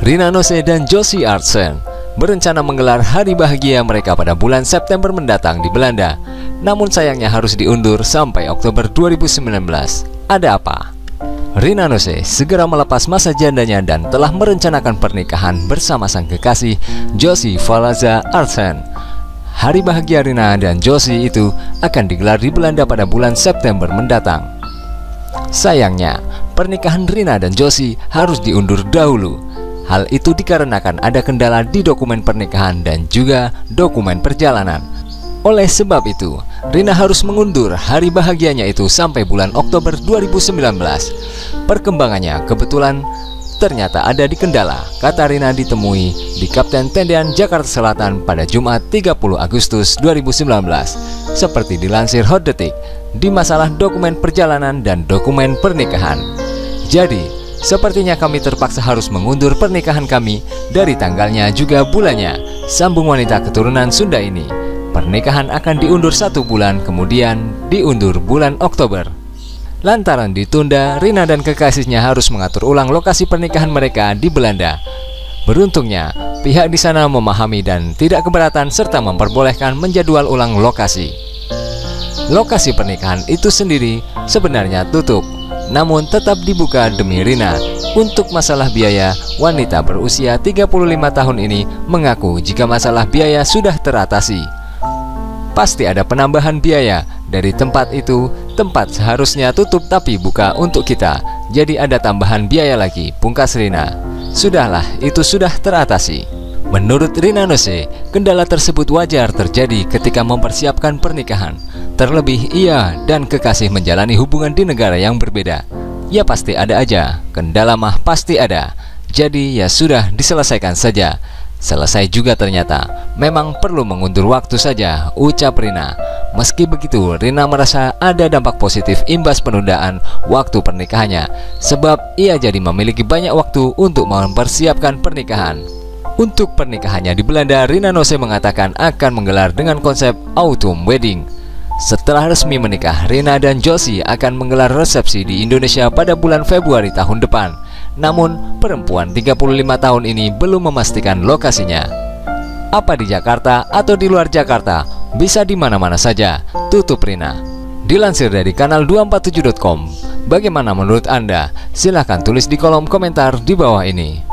Rina Nose dan Josie Artsen berencana menggelar hari bahagia mereka pada bulan September mendatang di Belanda. Namun sayangnya harus diundur sampai Oktober 2019. Ada apa? Rina Nose segera melepas masa jandanya dan telah merencanakan pernikahan bersama sang kekasih Josie Valaza Artsen. Hari bahagia Rina dan Josie itu akan digelar di Belanda pada bulan September mendatang. Sayangnya, pernikahan Rina dan Josie harus diundur dahulu. Hal itu dikarenakan ada kendala di dokumen pernikahan dan juga dokumen perjalanan. Oleh sebab itu, Rina harus mengundur hari bahagianya itu sampai bulan Oktober 2019. Perkembangannya kebetulan ternyata ada di kendala, kata Rina ditemui di Kapten Tendian Jakarta Selatan pada Jumat 30 Agustus 2019. Seperti dilansir Hot Detik, di masalah dokumen perjalanan dan dokumen pernikahan. Jadi, sepertinya kami terpaksa harus mengundur pernikahan kami dari tanggalnya juga bulannya, sambung wanita keturunan Sunda ini. Pernikahan akan diundur 1 bulan, kemudian diundur bulan Oktober. Lantaran ditunda, Rina dan kekasihnya harus mengatur ulang lokasi pernikahan mereka di Belanda. Beruntungnya, pihak di sana memahami dan tidak keberatan serta memperbolehkan menjadwal ulang lokasi. Lokasi pernikahan itu sendiri sebenarnya tutup, namun tetap dibuka demi Rina. Untuk masalah biaya, wanita berusia 35 tahun ini mengaku jika masalah biaya sudah teratasi. Pasti ada penambahan biaya dari tempat itu. Tempat seharusnya tutup tapi buka untuk kita, jadi ada tambahan biaya lagi, pungkas Rina. Sudahlah, itu sudah teratasi. Menurut Rina Nose, kendala tersebut wajar terjadi ketika mempersiapkan pernikahan. Terlebih ia dan kekasih menjalani hubungan di negara yang berbeda. Ya pasti ada aja, kendala mah pasti ada. Jadi ya sudah diselesaikan saja. Selesai juga ternyata, memang perlu mengundur waktu saja, ucap Rina. Meski begitu, Rina merasa ada dampak positif imbas penundaan waktu pernikahannya, sebab ia jadi memiliki banyak waktu untuk mempersiapkan pernikahan. Untuk pernikahannya di Belanda, Rina Nose mengatakan akan menggelar dengan konsep autumn wedding. Setelah resmi menikah, Rina dan Josie akan menggelar resepsi di Indonesia pada bulan Februari tahun depan. Namun, perempuan 35 tahun ini belum memastikan lokasinya. Apa di Jakarta atau di luar Jakarta, bisa di mana-mana saja, tutup Rina. Dilansir dari kanal 247.com. Bagaimana menurut Anda? Silahkan tulis di kolom komentar di bawah ini.